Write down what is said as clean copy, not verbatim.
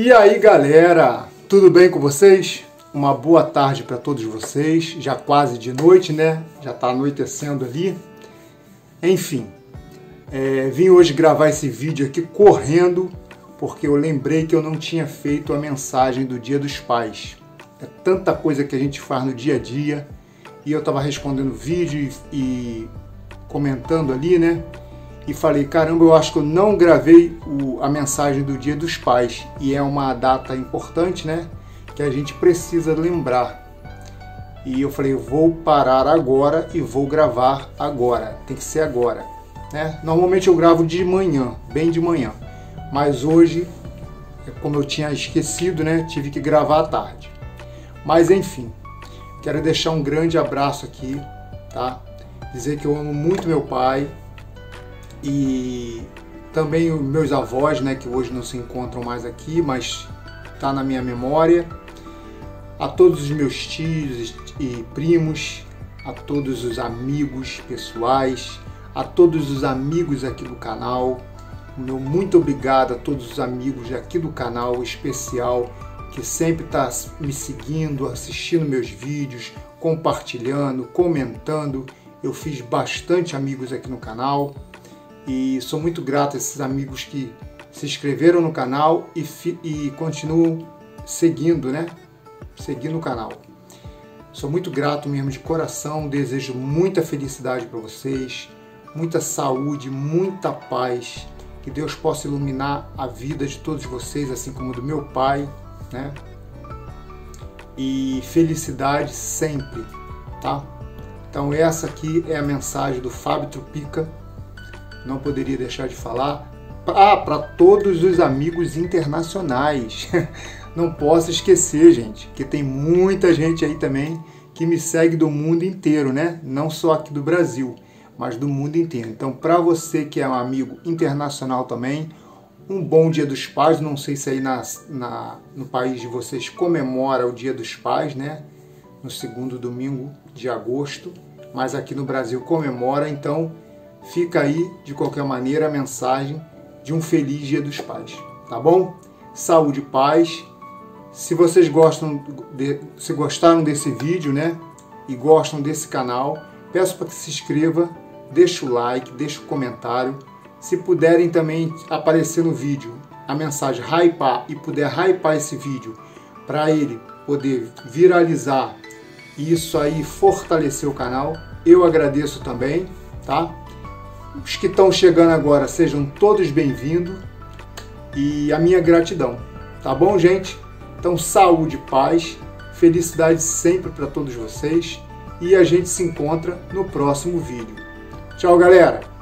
E aí galera, tudo bem com vocês? Uma boa tarde para todos vocês, já quase de noite, né? Já está anoitecendo ali. Enfim, vim hoje gravar esse vídeo aqui correndo, porque eu lembrei que eu não tinha feito a mensagem do Dia dos Pais. É tanta coisa que a gente faz no dia a dia, e eu estava respondendo vídeo e comentando ali, né? E falei, caramba, eu acho que eu não gravei a mensagem do Dia dos Pais. E é uma data importante, né? Que a gente precisa lembrar. E eu falei, vou parar agora e vou gravar agora. Tem que ser agora, né? Normalmente eu gravo de manhã, bem de manhã. Mas hoje, como eu tinha esquecido, né? Tive que gravar à tarde. Mas enfim, quero deixar um grande abraço aqui, tá? Dizer que eu amo muito meu pai. E também os meus avós, né, que hoje não se encontram mais aqui, mas está na minha memória. A todos os meus tios e primos, a todos os amigos pessoais, a todos os amigos aqui do canal. Meu muito obrigado a todos os amigos aqui do canal especial, que sempre está me seguindo, assistindo meus vídeos, compartilhando, comentando. Eu fiz bastante amigos aqui no canal. E sou muito grato a esses amigos que se inscreveram no canal e continuam seguindo, né? Seguindo o canal. Sou muito grato mesmo de coração, desejo muita felicidade para vocês, muita saúde, muita paz, que Deus possa iluminar a vida de todos vocês, assim como do meu pai, né? E felicidade sempre, tá? Então essa aqui é a mensagem do Fábio Trupica. Não poderia deixar de falar. Para todos os amigos internacionais. Não posso esquecer, gente, que tem muita gente aí também que me segue do mundo inteiro, né? Não só aqui do Brasil, mas do mundo inteiro. Então, para você que é um amigo internacional também, um bom Dia dos Pais. Não sei se aí no país de vocês comemora o Dia dos Pais, né? No segundo domingo de agosto. Mas aqui no Brasil comemora, então fica aí, de qualquer maneira, a mensagem de um feliz Dia dos Pais, tá bom? Saúde e paz. Se vocês se gostaram desse vídeo, né, e gostam desse canal, peço para que se inscreva, deixe o like, deixe o comentário. Se puderem também aparecer no vídeo a mensagem hypar e puder hypar esse vídeo para ele poder viralizar e isso aí fortalecer o canal, eu agradeço também, tá? Os que estão chegando agora, sejam todos bem-vindos e a minha gratidão, tá bom, gente? Então, saúde, paz, felicidade sempre para todos vocês e a gente se encontra no próximo vídeo. Tchau, galera!